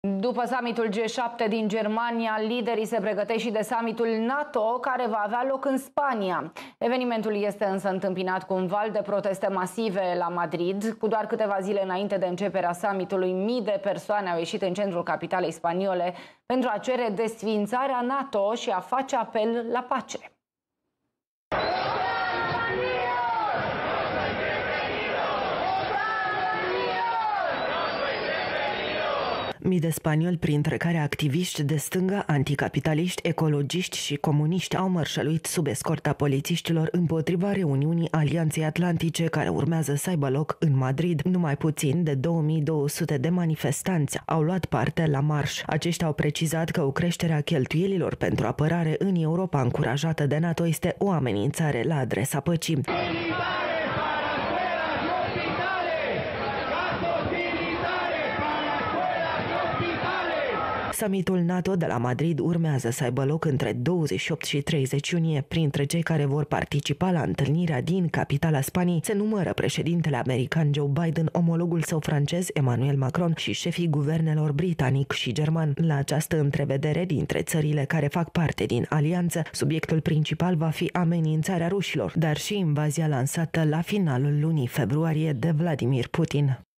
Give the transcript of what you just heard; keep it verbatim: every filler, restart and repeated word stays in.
După summitul G șapte din Germania, liderii se pregătesc și de summitul NATO, care va avea loc în Spania. Evenimentul este însă întâmpinat cu un val de proteste masive la Madrid. Cu doar câteva zile înainte de începerea summitului, mii de persoane au ieșit în centrul capitalei spaniole pentru a cere desființarea NATO și a face apel la pace. Mii de spanioli, printre care activiști de stânga, anticapitaliști, ecologiști și comuniști, au mărșăluit sub escorta polițiștilor împotriva reuniunii Alianței Atlantice, care urmează să aibă loc în Madrid. Numai puțin de două mii două sute de manifestanți au luat parte la marș. Aceștia au precizat că o creștere a cheltuielilor pentru apărare în Europa, încurajată de NATO, este o amenințare la adresa păcii. Summitul NATO de la Madrid urmează să aibă loc între douăzeci și opt și treizeci iunie. Printre cei care vor participa la întâlnirea din capitala Spaniei se numără președintele american Joe Biden, omologul său francez Emmanuel Macron și șefii guvernelor britanic și german. La această întrevedere dintre țările care fac parte din alianță, subiectul principal va fi amenințarea rușilor, dar și invazia lansată la finalul lunii februarie de Vladimir Putin.